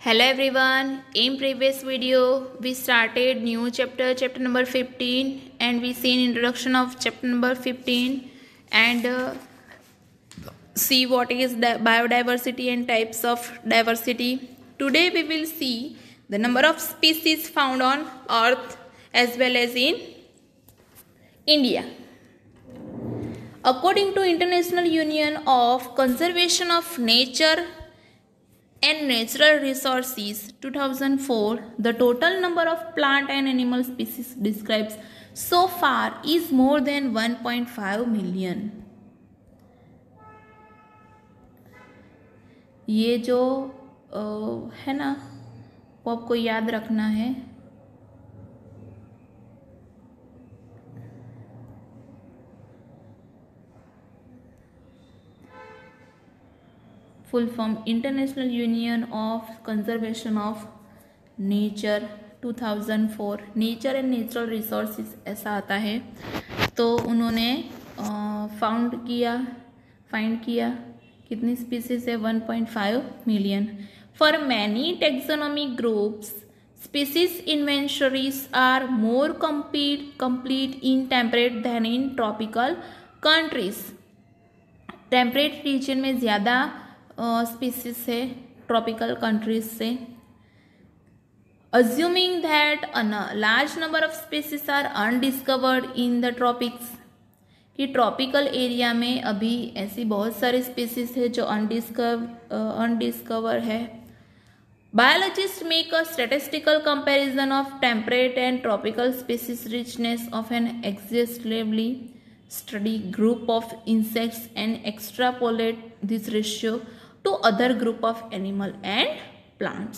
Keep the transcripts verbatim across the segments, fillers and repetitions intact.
Hello everyone. In previous video we started new chapter chapter number fifteen and we seen introduction of chapter number fifteen and uh, see what is the biodiversity and types of diversity. Today we will see the number of species found on earth as well as in India. According to International Union of Conservation of Nature and Natural Resources two thousand four, the total number of plant and animal species described so far is more than one point five million. ये जो आ, है ना वो आपको याद रखना है. Full form International Union of Conservation of Nature two thousand four, Nature and Natural Resources ऐसा आता है. तो उन्होंने फाउंड किया फाइंड किया कितनी स्पीसीज है one point five million. For many taxonomic groups species inventories are more complete complete in temperate than in tropical countries. Temperate region में ज़्यादा स्पीसीज है ट्रॉपिकल कंट्रीज से. Assuming that a large number of species are undiscovered in the tropics, कि tropical area में अभी ऐसी बहुत सारी स्पीसीज है जो अनडिस्कवर अनडिस्कवर है. Biologist make a statistical comparison of temperate and tropical species richness of an exhaustively study group of insects and extrapolate this ratio to other group of animal and plants.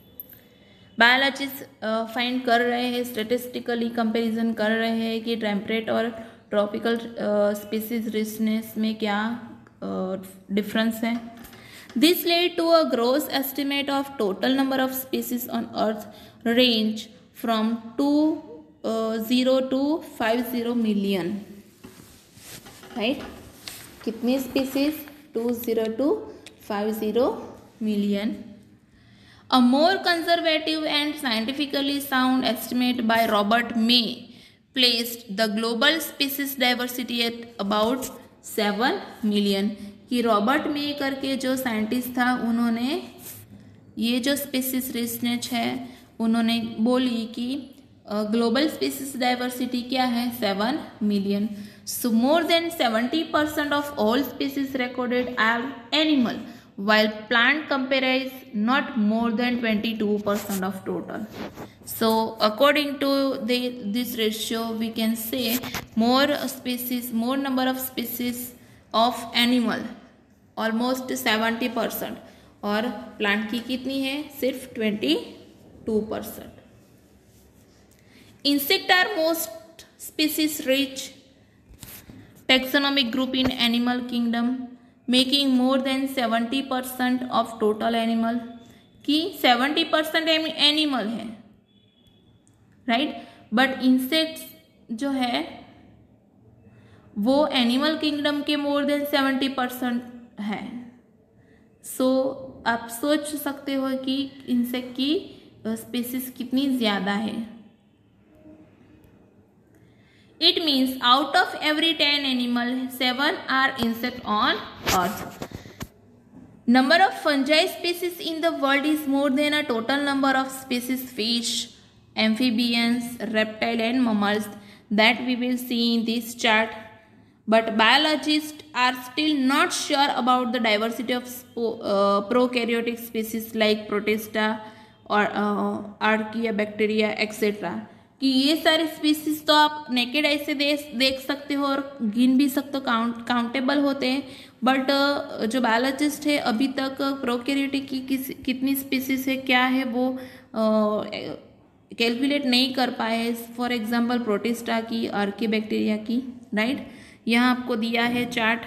Biologist find कर रहे हैं, statistically comparison कर रहे हैं कि temperate और tropical species richness में क्या डिफरेंस uh, है. This led to a gross estimate of total number of species on earth range from two zero to five zero million. Right, कितनी species two zero to five zero million. A more conservative and scientifically sound estimate by Robert May placed the global species diversity at about seven million. कि Robert May करके जो scientist था उन्होंने ये जो species richness है उन्होंने बोली कि ग्लोबल स्पीसीज डाइवर्सिटी क्या है seven million. So more than seventy percent of all species recorded are animal, while plant comprise not more than twenty-two percent of total. So according to the this ratio, we can say more species, more number of species of animal, almost seventy percent, और plant की कितनी है सिर्फ twenty-two percent. Insect are most species rich taxonomic group in animal kingdom, making more than seventy percent of total animal. कि seventy percent animal है, right, but insects जो है वो एनिमल किंगडम के मोर देन सेवेंटी परसेंट है. सो so, आप सोच सकते हो कि इंसेक्ट की स्पीसीज कितनी ज़्यादा है. It means out of every ten animal, seven are insect on earth. Number of fungi species in the world is more than a total number of species fish, amphibians, reptile and mammals that we will see in this chart. But biologists are still not sure about the diversity of uh, prokaryotic species like Protista or uh, Archaea, bacteria, et cetera. कि ये सारे species तो आप naked eye से देख देख सकते हो और गिन भी सकते हो, काउंट काउंटेबल होते हैं. बट जो बायोलॉजिस्ट है अभी तक प्रोकैरियोटिक की किस कितनी स्पीसीज है क्या है वो कैलकुलेट नहीं कर पाए. फॉर एग्जांपल प्रोटिस्टा की, आर्की बैक्टीरिया की, राइट. यहाँ आपको दिया है चार्ट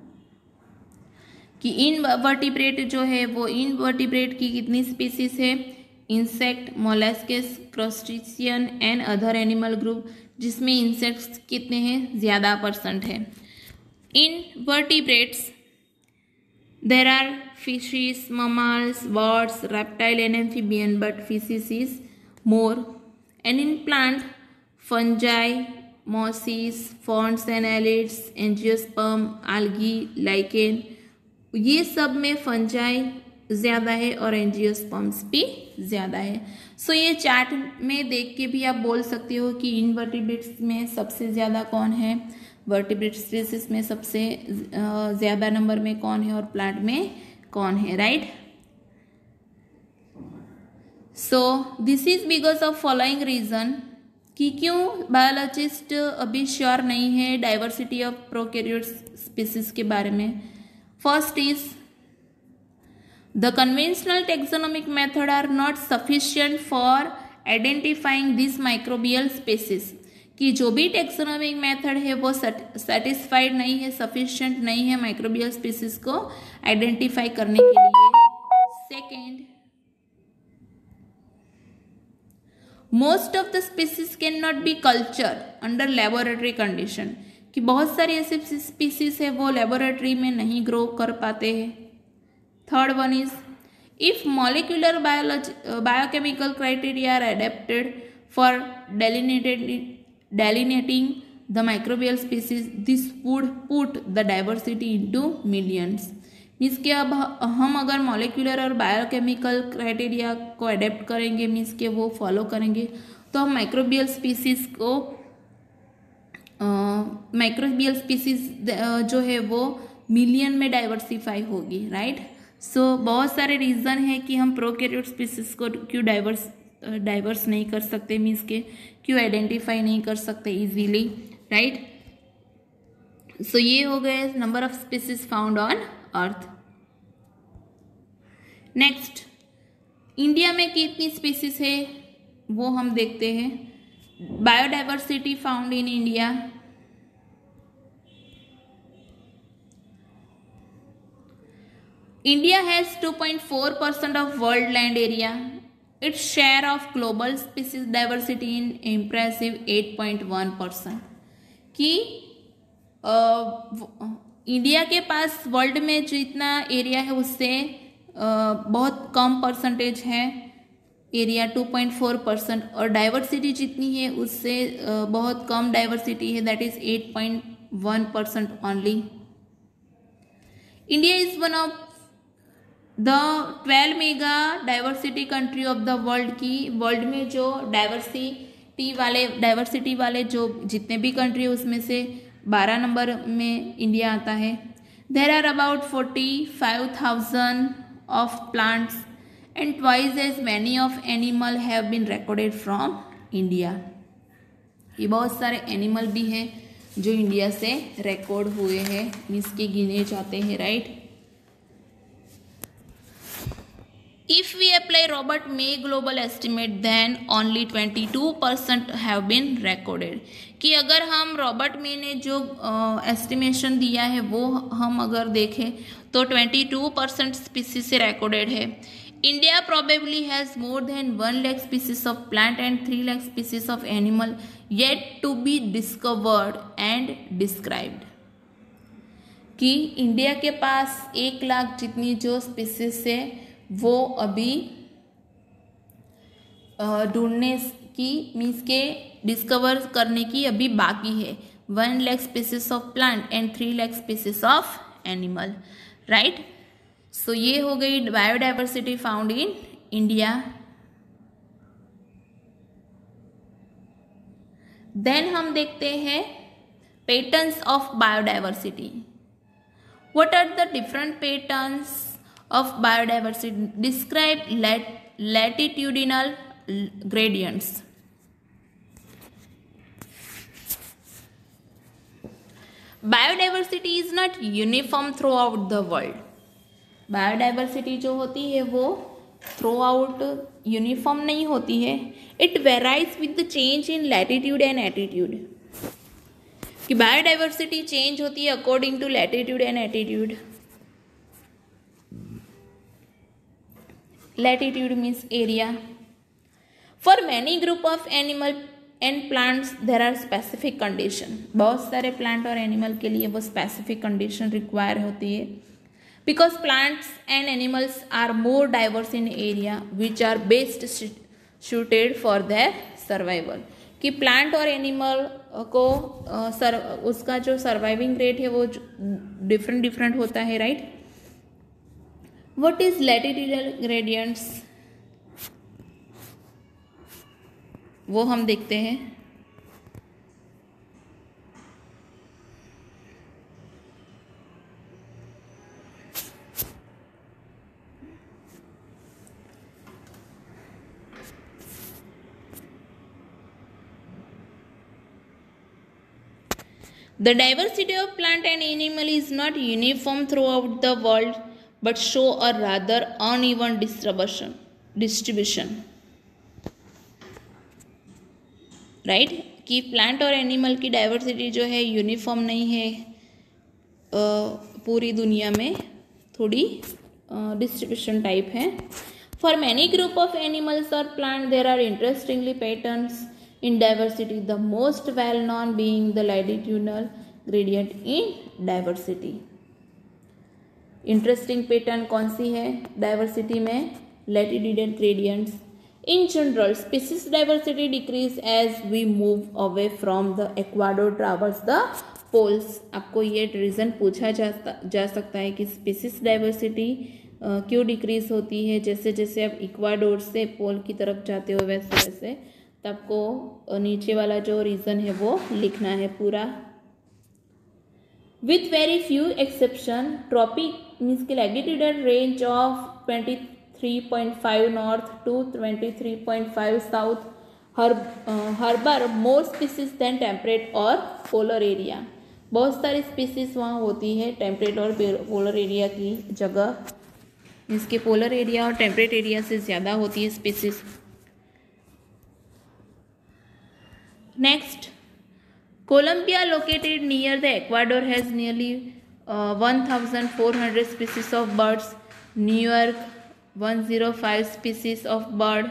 कि इनवर्टिब्रेट जो है वो इनवर्टिब्रेट की कितनी स्पीसीज है. Insect, molluscs, crustacean and other animal group, जिसमें इंसेक्ट्स कितने हैं ज़्यादा परसेंट है. In vertebrates there are fishes, mammals, birds, reptile and amphibian, but fishes is more. And in plant, fungi, mosses, ferns and allids, angiosperm, algae, lichen, ये सब में fungi ज़्यादा है और एंजियोस्पर्म्स भी ज़्यादा है. सो so, ये चार्ट में देख के भी आप बोल सकते हो कि इनवर्टिब्रेट्स में सबसे ज़्यादा कौन है, वर्टिब्रेट स्पीसीज में सबसे ज़्यादा नंबर में कौन है और प्लांट में कौन है, right. So this is because of following reason कि क्यों बायोलॉजिस्ट अभी श्योर नहीं है डाइवर्सिटी ऑफ प्रोकैरियोट स्पीसीज के बारे में. First is the conventional taxonomic method are not sufficient for identifying this microbial species, कि जो भी टेक्सोनोमिक मेथड है वो सेटिस्फाइड नहीं है, सफिशिएंट नहीं है माइक्रोबियल स्पीसीज को आइडेंटिफाई करने के लिए. Second, most of the species can not be culture under laboratory condition, कि बहुत सारी ऐसे स्पीसीज है वो लेबोरेटरी में नहीं ग्रो कर पाते हैं. Third one is if molecular biology biochemical criteria are adapted for delineated delineating the microbial species, this would put the diversity into millions. Means कि अब हम अगर मॉलिक्यूलर और बायोकेमिकल क्राइटेरिया को अडेप्ट करेंगे, मीन्स कि वो फॉलो करेंगे, तो हम माइक्रोबियल स्पीसीज को माइक्रोबियल uh, स्पीसीज uh, जो है वो मिलियन में डाइवर्सिफाई होगी, राइट. सो बहुत सारे रीज़न है कि हम प्रोकैरियोट स्पीसीज को क्यों डाइवर्स डाइवर्स नहीं कर सकते, मीन्स के क्यों आइडेंटिफाई नहीं कर सकते इजीली, राइट. सो ये हो गए number of species found on earth. Next, India में कितनी स्पीसीज है वो हम देखते हैं. Biodiversity found in India, India has two point four percent of world land area. Its share of global species diversity in impressive eight point one percent. कि India के पास वर्ल्ड में जितना एरिया है उससे uh, बहुत कम परसेंटेज है area, two point four percent, और डाइवर्सिटी जितनी है उससे uh, बहुत कम डाइवर्सिटी है, that is eight point one percent only. India is one of the twelve mega diversity country of the world, की वर्ल्ड में जो डाइवर्सिटी वाले डाइवर्सिटी वाले जो जितने भी कंट्री है उसमें से बारह नंबर में इंडिया आता है. There are about forty five thousand of plants and twice as many of animal have been recorded from India. ये बहुत सारे एनिमल भी हैं जो इंडिया से रिकॉर्ड हुए हैं, मीन्स के गिने जाते हैं, right. If we apply Robert May global estimate, then only twenty-two percent have been recorded. कि अगर हम रॉबर्ट मे ने जो एस्टिमेशन uh, दिया है वो हम अगर देखें तो बाईस परसेंट स्पीसीज से रिकॉर्डेड है. India probably has more than one lakh species of plant and three lakh species of animal yet to be discovered and described. कि इंडिया के पास एक लाख जितनी जो स्पीसीज से वो अभी ढूंढने की, मीन्स के डिस्कवर करने की अभी बाकी है. One lakh species of plant and three lakh species of animal, right. So ये हो गई biodiversity found in India. Then हम देखते हैं patterns of biodiversity. What are the different patterns of biodiversity? Describe lat latitudinal gradients. Biodiversity is not uniform throughout the world. Biodiversity जो होती है वो throughout uniform नहीं होती है. It varies with the change in latitude and attitude. कि biodiversity change होती है according to latitude and attitude. Latitude means area. For many group of animal and plants there are specific condition. बहुत सारे plant और animal के लिए वो specific condition require होती है. because plants and animals are more diverse in area which are best suited for their survival. कि plant और एनिमल को uh, सर, उसका जो सर्वाइविंग रेट है वो डिफरेंट डिफरेंट होता है, right. What is latitudinal gradients, वो हम देखते हैं. The diversity of plant and animal is not uniform throughout the world, but show a rather uneven distribution. Distribution, right? कि प्लांट और एनिमल की डाइवर्सिटी जो है यूनिफॉर्म नहीं है पूरी दुनिया में, थोड़ी डिस्ट्रीब्यूशन टाइप है. For many group of animals और plant there are interestingly patterns in diversity, the most well known being the latitudinal gradient in diversity. Interesting pattern कौन सी है diversity में? Latitudinal gradients. In general, species diversity decrease as we move away from the equator towards the poles. आपको ये reason पूछा जा, जा सकता है कि species diversity uh, क्यों डिक्रीज होती है. जैसे जैसे आप इक्वाडोर से पोल की तरफ जाते हो वैसे वैसे तबको नीचे वाला जो रीज़न है वो लिखना है पूरा. With very few exception, tropic means के latitudinal range of twenty three point five north to twenty three point five south हर harbour more species than temperate और पोलर एरिया. बहुत सारी स्पीसीज वहाँ होती है टेम्परेट और पोलर एरिया की जगह, मीन्स के पोलर एरिया और टेम्परेट एरिया से ज़्यादा होती है species. Next, Colombia, located near the Ecuador, has nearly uh, one thousand four hundred species of birds. New York, one hundred five species of bird.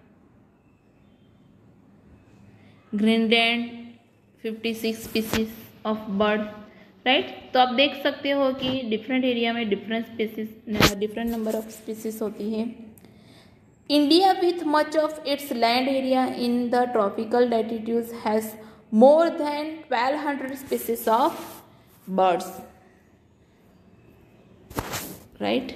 Greenland, fifty-six species of bird. Right? तो आप देख सकते हो कि different area में different species, different number of species होती है. India, with much of its land area in the tropical latitudes, has more than twelve hundred species of birds. Right?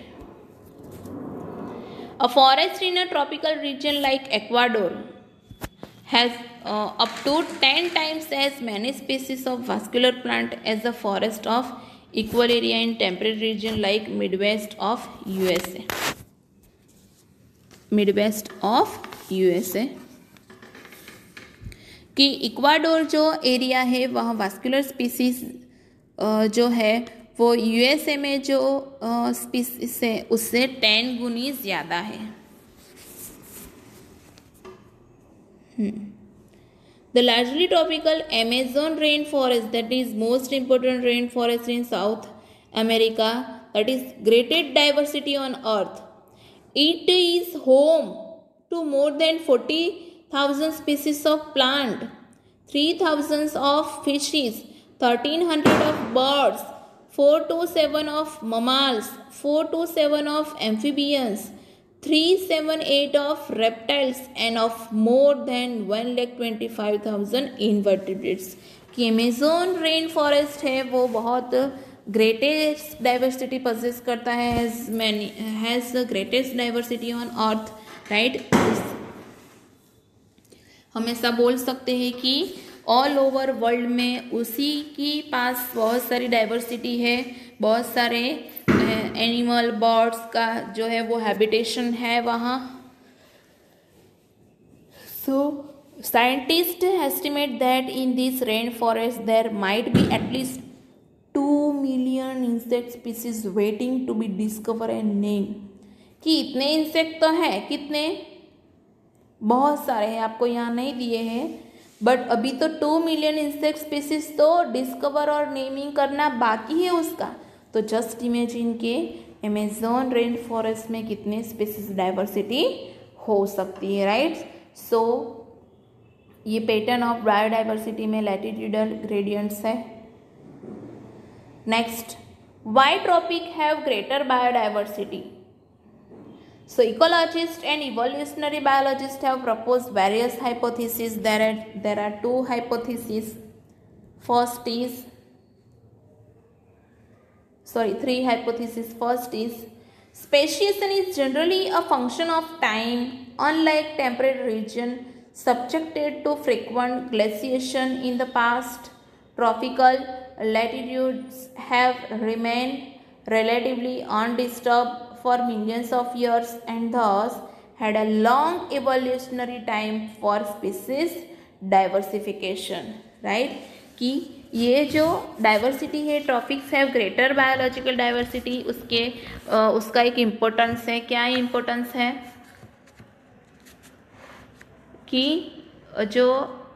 A forest in a tropical region like Ecuador has uh, up to ten times as many species of vascular plant as the forest of equal area in temperate region like Midwest of U S A. Midwest of USA. कि Ecuador जो area है वहाँ vascular species जो है वो USA में जो species है उससे टेन गुनी ज़्यादा है. The largely tropical Amazon rain forest, that is most important rain forest in South America, that is greatest diversity on earth. It is home to more than forty thousand species of plant, three thousand of fishes, thirteen hundred of birds, four to seven of mammals, four to seven of amphibians, three seven eight of reptiles and of more than one lakh twenty five thousand invertebrates. कि Amazon rain forest है वो बहुत greatest diversity possess करता है, has many has the greatest diversity on earth. Right? हम ऐसा बोल सकते हैं कि ऑल ओवर वर्ल्ड में उसी की पास बहुत सारी डाइवर्सिटी है, बहुत सारे एनिमल बर्ड्स का जो है वो हैबिटेशन है वहाँ. So scientist estimate that in this rain forest there might be at least two million insect species waiting to be discover and name. कि इतने इंसेक्ट तो हैं, कितने, बहुत सारे हैं, आपको यहाँ नहीं दिए हैं, बट अभी तो टू मिलियन इंसेक्ट स्पीसीज तो डिस्कवर और नेमिंग करना बाकी है उसका. तो जस्ट इमेजिन के अमेज़न रेन फॉरेस्ट में कितने स्पीसीज डाइवर्सिटी हो सकती है. राइट? सो ये पैटर्न ऑफ बायोडाइवर्सिटी में लैटिट्यूडल ग्रेडियंट्स है. Next, Why tropics have greater biodiversity? So ecologists and evolutionary biologists have proposed various hypotheses. There are, there are two hypotheses. First is, sorry, three hypotheses. First is, speciation is generally a function of time, unlike temperate region subjected to frequent glaciation in the past. Tropical latitudes have remained relatively undisturbed for millions of years and thus had a long evolutionary time for species diversification. Right? कि ये जो diversity है, tropics have greater biological diversity, उसके आ, उसका एक importance है. क्या इम्पोर्टेंस है? कि जो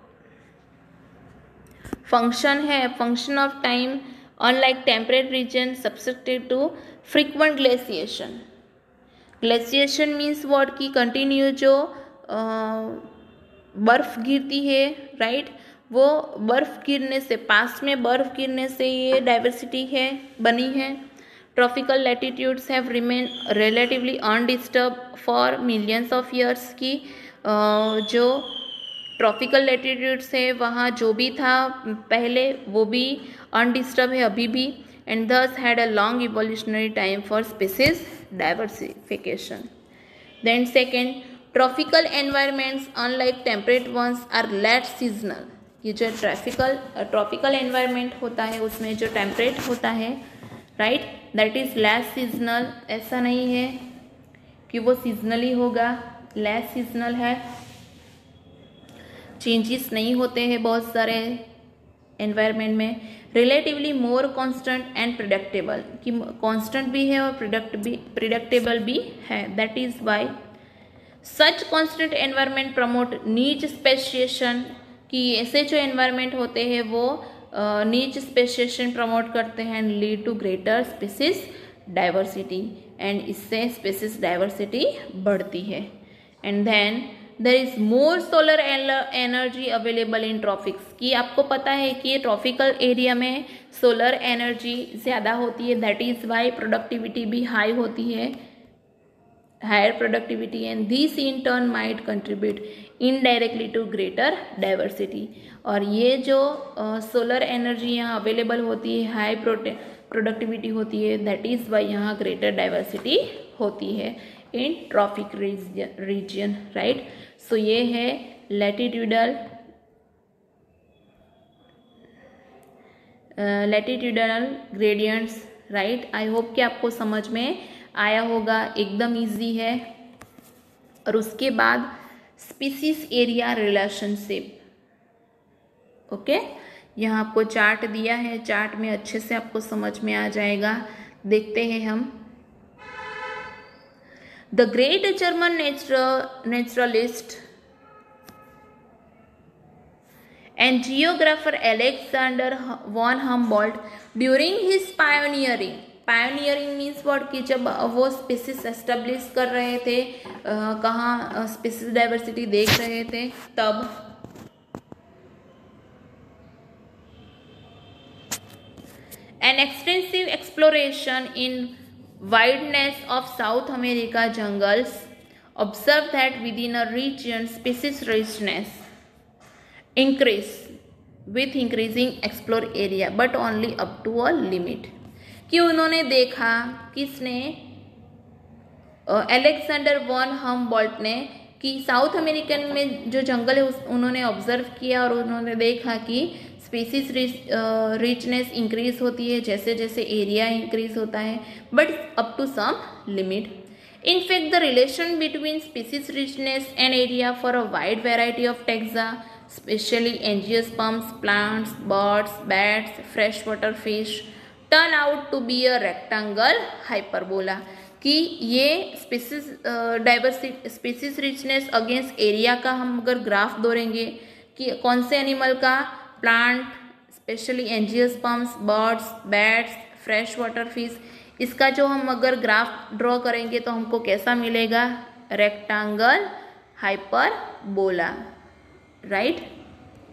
फंक्शन है, function of time, unlike temperate region subjected to frequent glaciation. Glaciation means what? की कंटिन्यू जो बर्फ गिरती है, राइट right? वो बर्फ गिरने से, पास्ट में बर्फ गिरने से ये डाइवर्सिटी है बनी है. Tropical latitudes have remain relatively undisturbed for millions of years. की जो ट्रॉपिकल लैटिट्यूड्स है वहाँ जो भी था पहले वो भी अनडिस्टर्ब है अभी भी, and thus had a long evolutionary time for species diversification. Then second, tropical environments unlike temperate ones are less seasonal. ये जो ट्रॉपिकल ट्रॉपिकल एनवायरमेंट होता है उसमें जो टेम्परेट होता है, right, that is less seasonal. ऐसा नहीं है कि वो सीजनली होगा, लेस सीजनल है, चेंजेस नहीं होते हैं बहुत सारे एनवायरमेंट में. Relatively more constant and predictable, कि कांस्टेंट भी है और प्रिडिक्ट भी प्रिडिक्टेबल भी है. That is why such constant environment promote niche speciation. कि ऐसे जो एनवायरमेंट होते हैं वो नीच स्पेशिएशन प्रमोट करते हैं and lead to greater species diversity, and इससे स्पीसीज डाइवर्सिटी बढ़ती है. And then there is more solar energy available in tropics. कि आपको पता है कि ट्रॉपिकल एरिया में सोलर एनर्जी ज़्यादा होती है. दैट इज़ वाई प्रोडक्टिविटी भी हाई होती है, higher productivity, and this in turn might contribute indirectly to greater diversity. और ये जो सोलर एनर्जी यहाँ अवेलेबल होती है, हाई प्रोडक्टिविटी होती है, दैट इज़ वाई यहाँ ग्रेटर डाइवर्सिटी होती है in tropic region, right. So ये है latitudinal latitudinal gradients, right. I hope कि आपको समझ में आया होगा, एकदम इजी है. और उसके बाद स्पीसीज एरिया रिलेशनशिप. ओके, यहाँ आपको चार्ट दिया है, चार्ट में अच्छे से आपको समझ में आ जाएगा. देखते हैं हम. The great German natural naturalist and geographer Alexander von Humboldt during his pioneering. Pioneering means what? कि जब वो स्पीसीज एस्टेब्लिश कर रहे थे, कहाँ स्पीसीज डाइवर्सिटी देख रहे थे, तब an extensive exploration in wideness of South America jungles observed that within a region species richness increase with increasing explore area but only up to a limit. कि उन्होंने देखा, किसने? अलेक्जेंडर वॉन हम्बोल्ट ने, कि साउथ अमेरिकन में जो जंगल है उस उन्होंने ऑब्जर्व किया और उन्होंने देखा कि स्पीसीज रिचनेस इंक्रीज होती है जैसे जैसे एरिया इंक्रीज होता है, but up to some limit. In fact the relation between species richness and area for a wide variety of taxa, specially angiosperms, plants, birds, bats, fresh water fish, turn out to be a rectangle hyperbola. कि ये species diversity, species richness against area का हम अगर graph दौड़ेंगे कि कौन से animal का, plant, specially angiosperms, birds, bats, fresh water fish, इसका जो हम अगर ग्राफ ड्रॉ करेंगे तो हमको कैसा मिलेगा? Rectangle hyperbola, right.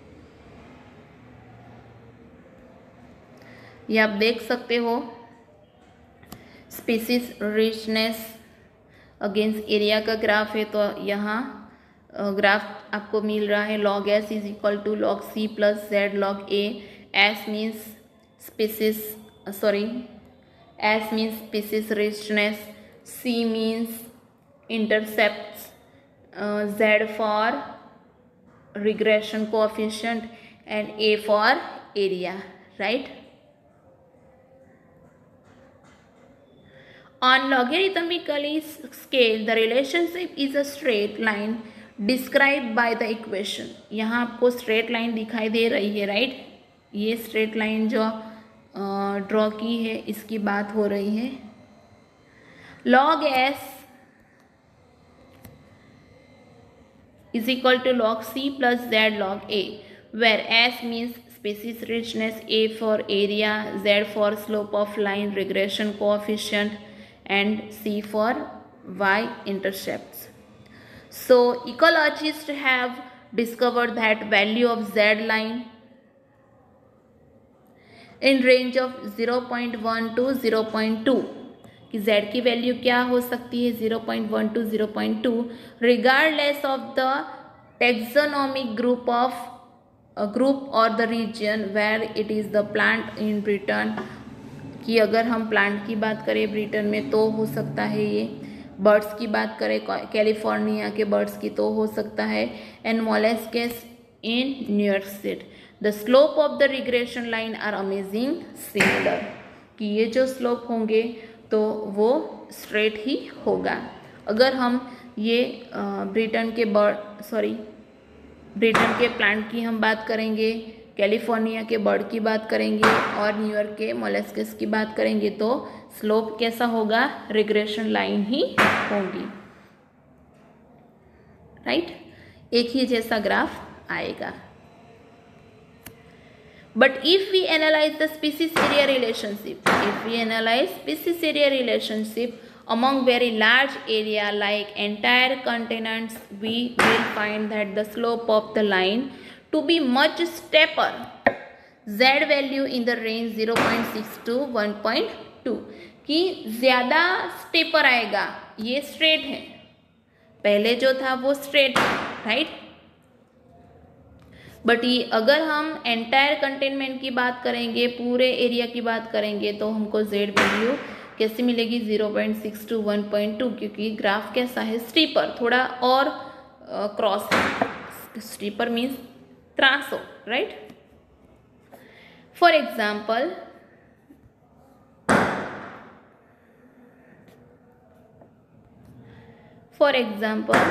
ये आप देख सकते हो. स्पीसीज रिचनेस अगेंस्ट एरिया का ग्राफ है, तो यहाँ ग्राफ आपको मिल रहा है log S is equal to log C plus Z log A. S means species sorry S means species richness, C means intercepts, uh, Z for regression coefficient and A for area, right? On logarithmically scale, the relationship is a straight line described by the equation. यहाँ आपको straight line दिखाई दे रही है, right? ये straight line जो draw uh, की है इसकी बात हो रही है. log S is equal to log C plus Z log A, where S means species richness, A for area, Z for slope of line regression coefficient, and C for Y intercepts. So ecologists have discovered that value of Z line in range of zero point one to zero point two. कि z की value क्या हो सकती है zero point one to zero point two regardless of the taxonomic group of a group or the region where it is the plant in Britain. कि अगर हम plant की बात करें ब्रिटेन में तो हो सकता है ये, बर्ड्स की बात करें कैलिफोर्निया के बर्ड्स की तो हो सकता है, and molluscs in New York state. The slope of the regression line are amazing similar. कि ये जो स्लोप होंगे तो वो स्ट्रेट ही होगा. अगर हम ये ब्रिटेन के बर्ड सॉरी ब्रिटेन के प्लांट की हम बात करेंगे, कैलिफोर्निया के बर्ड की बात करेंगे और न्यूयॉर्क के मोलस्कस की बात करेंगे तो स्लोप कैसा होगा, रिग्रेशन लाइन ही होगी, राइट. एक ही जैसा ग्राफ आएगा. But if we analyze the species area relationship, if we analyze species area relationship among very large area like entire continents, we will find that the slope of the line to be much steeper. Z value in the range zero point six to one point two. कि ज़्यादा stepper आएगा. ये straight है, पहले जो था वो straight है, राइट. बट ये अगर हम एंटायर कंटेनमेंट की बात करेंगे, पूरे एरिया की बात करेंगे तो हमको जेड वैल्यू कैसे मिलेगी zero point six to one point two, क्योंकि ग्राफ कैसा है, स्टीपर, थोड़ा और क्रॉस है. स्टीपर मीन्स त्रासो, right. For example for example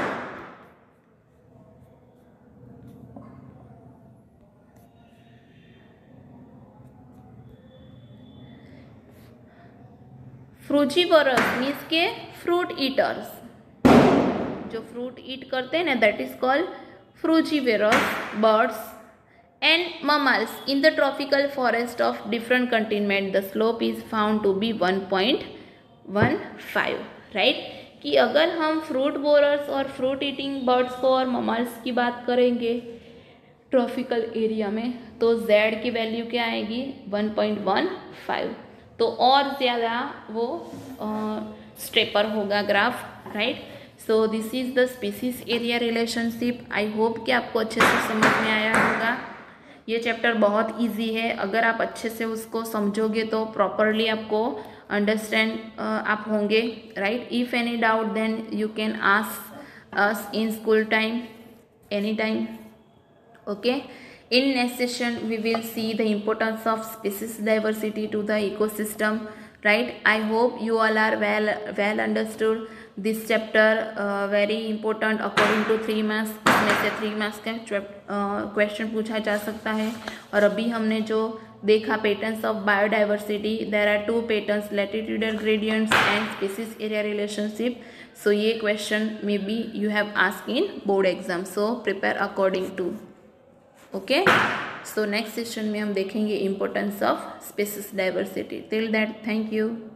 frugivorous means के फ्रूट ईटर्स, जो फ्रूट ईट करते हैं ना, that is called frugivorous birds and mammals in the tropical forest of different continent. The slope is found to be one point one five, right. कि अगर हम fruit borers और fruit eating birds को और ममल्स की बात करेंगे ट्रॉपिकल एरिया में तो z की वैल्यू क्या आएगी, one point one five. तो और ज़्यादा वो स्टेपर होगा graph, right. So this is the species area relationship. I hope कि आपको अच्छे से समझ में आया होगा. ये चैप्टर बहुत इजी है, अगर आप अच्छे से उसको समझोगे तो प्रॉपरली आपको अंडरस्टैंड आप होंगे, right. If any doubt then you can ask us in school time any time, okay. In next session, we will see the importance of species diversity to the ecosystem, right. I hope you all are well well understood this chapter. Uh, very important according to three marks. इसमें से three marks का question पूछा जा सकता है. और अभी हमने जो देखा patterns of biodiversity, there are two patterns, latitudinal gradients and species area relationship. So ये question maybe you have asked in board exam. So prepare according to. Okay. So next session में हम देखेंगे importance of species diversity. Till that, thank you.